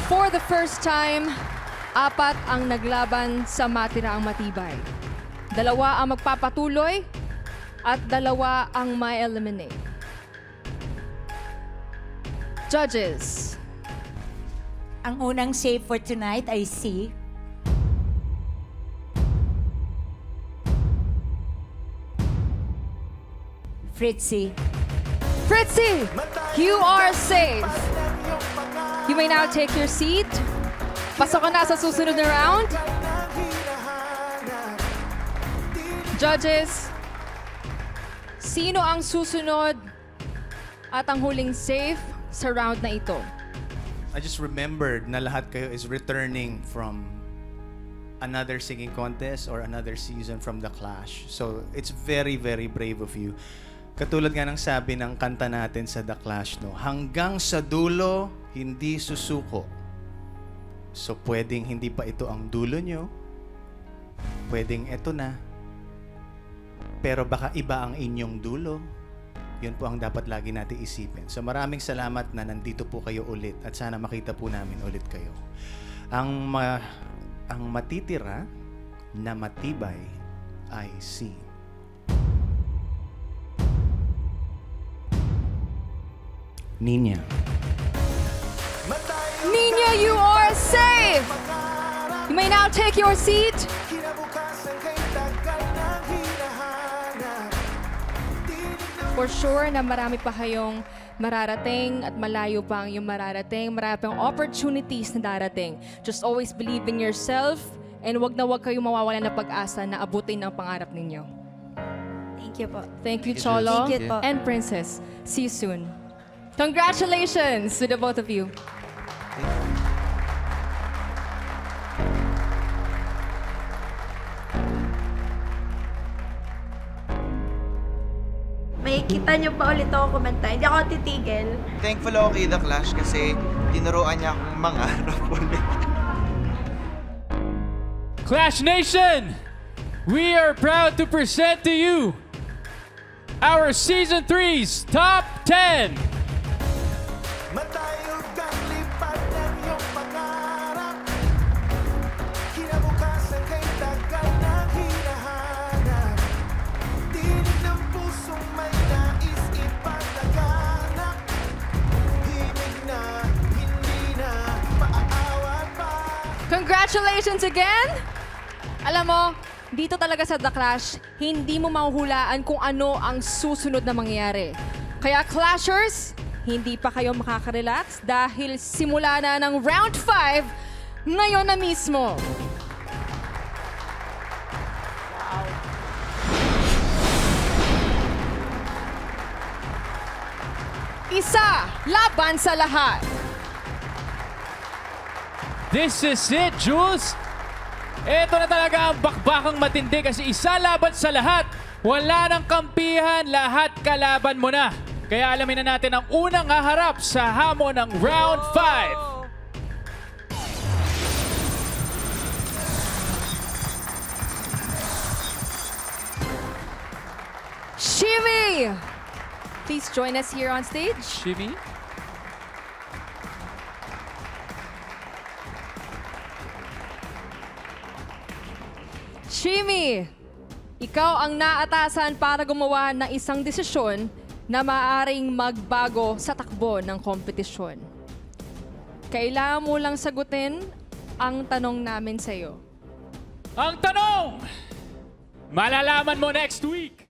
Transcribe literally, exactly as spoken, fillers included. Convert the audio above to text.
For the first time, apat ang naglaban sa matiraang matibay. Dalawa ang magpapatuloy at dalawa ang may eliminate. Judges. Ang unang save for tonight ay si Fritzy. Fritzy, you are safe. You may now take your seat. Pasok ka na sa susunod na round. Judges, sino ang susunod at ang huling safe sa round na ito? I just remembered na lahat kayo is returning from another singing contest or another season from The Clash. So, it's very, very brave of you. Katulad nga ng sabi ng kanta natin sa The Clash, no? Hanggang sa dulo, hindi susuko. So, pwedeng hindi pa ito ang dulo nyo. Pwedeng ito na. Pero baka iba ang inyong dulo. Yun po ang dapat lagi natin isipin. So, maraming salamat na nandito po kayo ulit at sana makita po namin ulit kayo. Ang, ma ang matitira na matibay ay si Ninya. Ninya, you are safe! You may now take your seat. For sure na marami pa kayong mararating at malayo pa ang yung mararating. Marami pang opportunities na darating. Just always believe in yourself and wag na wag kayong mawawalan ng pag-asa na abutin ang pangarap ninyo. Thank you po. Thank you, Cholo. Thank you po. And Princess. See you soon. Congratulations to the both of you. May kita niyo pa ulit ako kumanta. Hindi ako titigil. Thankful ako kay The Clash kasi tinuruan niya akong mangarap ulit. Clash Nation! We are proud to present to you our Season three's Top ten! Congratulations again! Alam mo, dito talaga sa The Clash, hindi mo mahuhulaan kung ano ang susunod na mangyayari. Kaya Clashers, hindi pa kayo makaka-relax dahil simula na ng round five ngayon na mismo. Wow. Isa, laban sa lahat. This is it, Jules! Ito na talaga ang bakbakang matindi kasi isa laban sa lahat. Wala nang kampihan, lahat kalaban mo na. Kaya alamin na natin ang unang haharap sa hamon ng round five. Shemee! Please join us here on stage. Shemee? Shemee, ikaw ang naatasan para gumawa ng isang desisyon na maaaring magbago sa takbo ng kompetisyon. Kailangan mo lang sagutin ang tanong namin sa'yo. Ang tanong! Malalaman mo next week!